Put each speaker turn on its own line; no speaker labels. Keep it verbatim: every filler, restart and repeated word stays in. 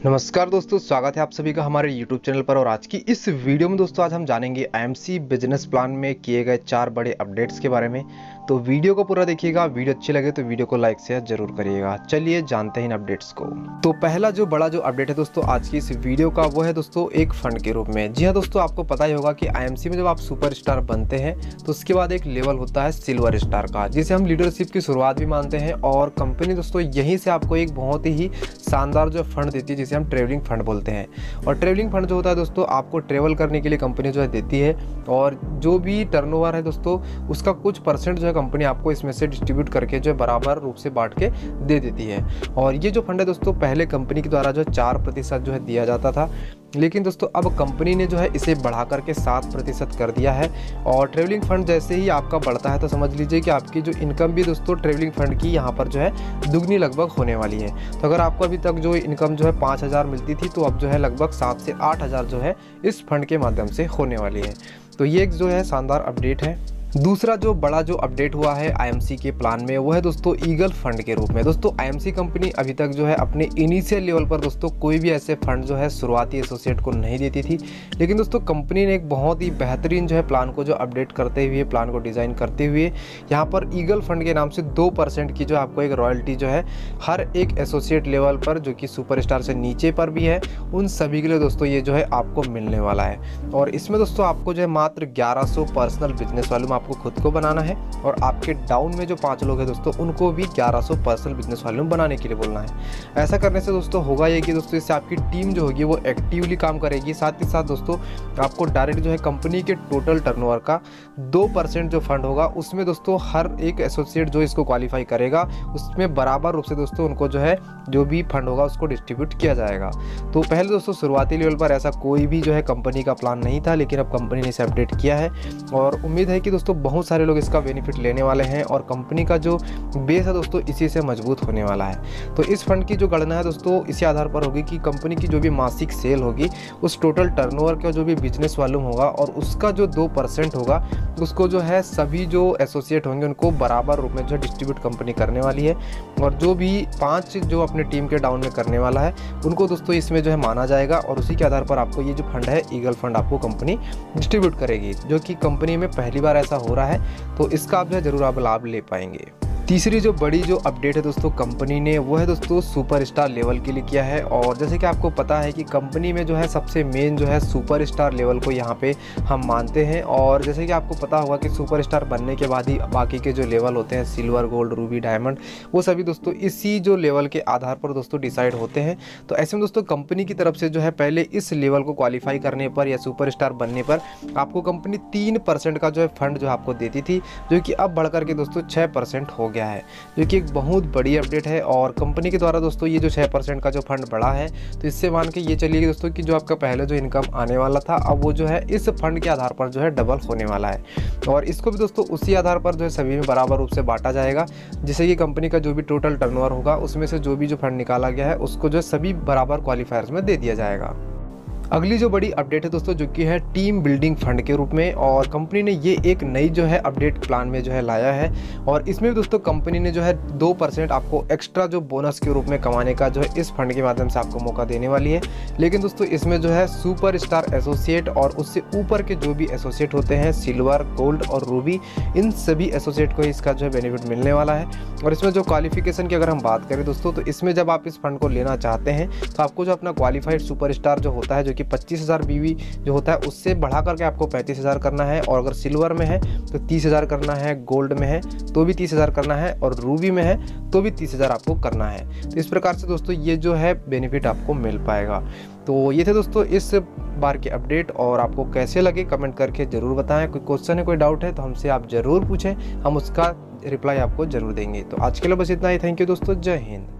नमस्कार दोस्तों, स्वागत है आप सभी का हमारे यूट्यूब चैनल पर। और आज की इस वीडियो में दोस्तों आज हम जानेंगे आईएमसी बिजनेस प्लान में किए गए चार बड़े अपडेट्स के बारे में। तो वीडियो को पूरा देखिएगा। वीडियो अच्छी लगे तो वीडियो को लाइक शेयर जरूर करिएगा। चलिए जानते हैं इन अपडेट्स को। तो पहला जो बड़ा जो अपडेट है दोस्तों आज की इस वीडियो का, वो है दोस्तों एक फंड के रूप में। जी हाँ दोस्तों, आपको पता ही होगा कि आईएमसी में जब आप सुपर स्टार बनते हैं तो उसके बाद एक लेवल होता है सिल्वर स्टार का, जिसे हम लीडरशिप की शुरुआत भी मानते हैं। और कंपनी दोस्तों यहीं से आपको एक बहुत ही शानदार जो फंड देती है, जिसे हम ट्रेवलिंग फंड बोलते हैं। और ट्रेवलिंग फंड जो होता है दोस्तों, आपको ट्रेवल करने के लिए कंपनी जो है देती है, और जो भी टर्नओवर है दोस्तों उसका कुछ परसेंट जो है कंपनी आपको इसमें से डिस्ट्रीब्यूट करके जो है बराबर रूप से बांट के दे देती है। और ये जो फंड है दोस्तों पहले कंपनी के द्वारा जो है चार प्रतिशत जो है दिया जाता था, लेकिन दोस्तों अब कंपनी ने जो है इसे बढ़ा करके सात प्रतिशत कर दिया है। और ट्रेवलिंग फंड जैसे ही आपका बढ़ता है तो समझ लीजिए कि आपकी जो इनकम भी दोस्तों ट्रेवलिंग फंड की यहाँ पर जो है दुगनी लगभग होने वाली है। तो अगर आपको अभी तक जो इनकम जो है पाँच हज़ार मिलती थी, तो अब जो है लगभग सात से आठ हज़ार जो है इस फंड के माध्यम से होने वाली है। तो ये एक जो है शानदार अपडेट है। दूसरा जो बड़ा जो अपडेट हुआ है आईएमसी के प्लान में, वो है दोस्तों ईगल फंड के रूप में। दोस्तों आईएमसी कंपनी अभी तक जो है अपने इनिशियल लेवल पर दोस्तों कोई भी ऐसे फंड जो है शुरुआती एसोसिएट को नहीं देती थी, लेकिन दोस्तों कंपनी ने एक बहुत ही बेहतरीन जो है प्लान को जो अपडेट करते हुए, प्लान को डिज़ाइन करते हुए यहाँ पर ईगल फंड के नाम से दो परसेंट की जो आपको एक रॉयल्टी जो है हर एक एसोसिएट लेवल पर, जो कि सुपरस्टार से नीचे पर भी है, उन सभी के लिए दोस्तों ये जो है आपको मिलने वाला है। और इसमें दोस्तों आपको जो है मात्र ग्यारह सौ पर्सनल बिजनेस वालों में आपको खुद को बनाना है, और आपके डाउन में जो पांच लोग हैं दोस्तों उनको भी ग्यारह सौ पर्सनल बिजनेस वालों बनाने के लिए बोलना है। ऐसा करने से दोस्तों होगा ये कि दोस्तों इससे आपकी टीम जो होगी वो एक्टिवली काम करेगी। साथ ही साथ दोस्तों आपको डायरेक्ट जो है कंपनी के टोटल टर्नओवर का दो परसेंट जो फंड होगा, उसमें दोस्तों हर एक एसोसिएट जो इसको क्वालिफाई करेगा उसमें बराबर रूप से दोस्तों उनको जो है जो भी फंड होगा उसको डिस्ट्रीब्यूट किया जाएगा। तो पहले दोस्तों शुरुआती लेवल पर ऐसा कोई भी जो है कंपनी का प्लान नहीं था, लेकिन अब कंपनी ने इसे अपडेट किया है, और उम्मीद है कि दोस्तों बहुत सारे लोग इसका बेनिफिट लेने वाले हैं। और कंपनी का जो बेस है दोस्तों इसी से मजबूत होने वाला है। तो इस फंड की जो गणना है दोस्तों इसी आधार पर होगी कि कंपनी की जो भी मासिक सेल होगी उस टोटल टर्नओवर का जो भी बिजनेस वॉल्यूम होगा, और उसका जो दो परसेंट होगा उसको जो है सभी जो एसोसिएट होंगे उनको बराबर रूप में जो डिस्ट्रीब्यूट कंपनी करने वाली है। और जो भी पाँच जो अपने टीम के डाउन में करने वाला है उनको दोस्तों इसमें जो है माना जाएगा, और उसी के आधार पर आपको ये जो फंड है ईगल फंड आपको कंपनी डिस्ट्रीब्यूट करेगी, जो कि कंपनी में पहली बार ऐसा हो रहा है। तो इसका आप जो है जरूर आप लाभ ले पाएंगे। तीसरी जो बड़ी जो अपडेट है दोस्तों कंपनी ने, वो है दोस्तों सुपरस्टार लेवल के लिए किया है। और जैसे कि आपको पता है कि कंपनी में जो है सबसे मेन जो है सुपरस्टार लेवल को यहाँ पे हम मानते हैं। और जैसे कि आपको पता होगा कि सुपरस्टार बनने के बाद ही बाकी के जो लेवल होते हैं सिल्वर, गोल्ड, रूबी, डायमंड, वो सभी दोस्तों इसी जो लेवल के आधार पर दोस्तों डिसाइड होते हैं। तो ऐसे में दोस्तों कंपनी की तरफ से जो है पहले इस लेवल को क्वालिफाई करने पर या सुपरस्टार बनने पर आपको कंपनी तीन परसेंट का जो है फंड जो आपको देती थी, जो कि अब बढ़ करके दोस्तों छः परसेंट हो गया है, जो कि एक बहुत बड़ी अपडेट है। और कंपनी के द्वारा दोस्तों ये जो छः परसेंट का जो फंड बढ़ा है, तो इससे मान के ये चलिए दोस्तों कि जो आपका पहले जो इनकम आने वाला था, अब वो जो है इस फंड के आधार पर जो है डबल होने वाला है। और इसको भी दोस्तों उसी आधार पर जो है सभी में बराबर रूप से बांटा जाएगा, जिससे कि कंपनी का जो भी टोटल टर्नओवर होगा उसमें से जो भी जो फंड निकाला गया है उसको जो है सभी बराबर क्वालिफायर्स में दे दिया जाएगा। अगली जो बड़ी अपडेट है दोस्तों जो कि है टीम बिल्डिंग फंड के रूप में, और कंपनी ने ये एक नई जो है अपडेट प्लान में जो है लाया है। और इसमें भी दोस्तों कंपनी ने जो है दो परसेंट आपको एक्स्ट्रा जो बोनस के रूप में कमाने का जो है इस फंड के माध्यम से आपको मौका देने वाली है। लेकिन दोस्तों इसमें जो है सुपर स्टार एसोसिएट और उससे ऊपर के जो भी एसोसिएट होते हैं सिल्वर, गोल्ड और रूबी, इन सभी एसोसिएट को इसका जो है बेनिफिट मिलने वाला है। और इसमें जो क्वालिफिकेशन की अगर हम बात करें दोस्तों, तो इसमें जब आप इस फंड को लेना चाहते हैं तो आपको जो अपना क्वालिफाइड सुपर स्टार जो होता है, जो कि पच्चीस हज़ार बीवी जो होता है, उससे बढ़ा करके आपको पैंतीस हज़ार करना है। और अगर सिल्वर में है तो तीस हज़ार करना है, गोल्ड में है तो भी तीस हज़ार करना है, और रूबी में है तो भी तीस हज़ार आपको करना है। तो इस प्रकार से दोस्तों ये जो है बेनिफिट आपको मिल पाएगा। तो ये थे दोस्तों इस बार के अपडेट, और आपको कैसे लगे कमेंट करके ज़रूर बताएं। कोई क्वेश्चन है, कोई डाउट है तो हमसे आप ज़रूर पूछें, हम उसका रिप्लाई आपको ज़रूर देंगे। तो आज के लिए बस इतना ही। थैंक यू दोस्तों, जय हिंद।